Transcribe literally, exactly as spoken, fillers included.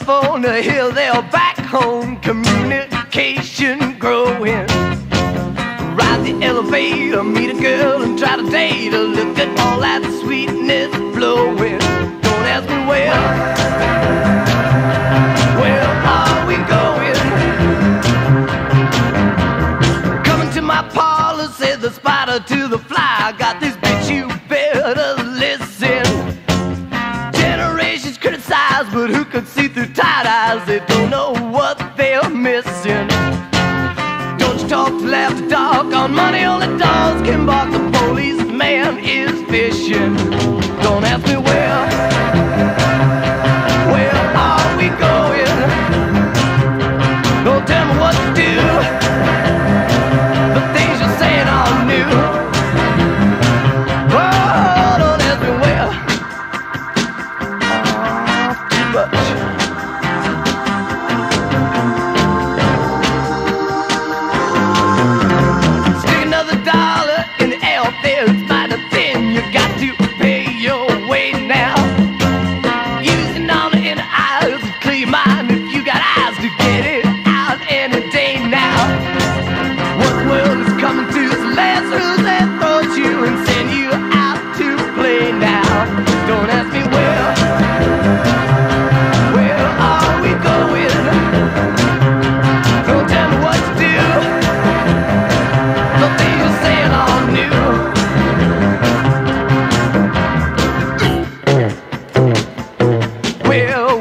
up on the hill, they're back home, communication growing. Ride the elevator, meet a girl and try to date her. Look at all that sweetness flowing. Don't ask me where, where are we going? Coming to my parlor, said the spider to the fly. I got this bitch, you better listen. Generations criticize, but who could see through tight eyes? They don't know what they're missing. Don't you talk to laugh to talk on money, only dogs can bark. The policeman is fishing. Don't ask me where, where are we going? Don't tell me what to do. The things you're saying are new. Oh, don't ask me where. Oh, too much. Stick another dollar in the air there, it's mighty thin. You got to pay your way now. Using all the inner eyes and clear your mind if you got eyes to get it out any day now. What the world is coming to is lasers that throw you and send you out to play now. Don't ask me where, where are we going? Don't tell me what to do. The things you're saying are new. Well,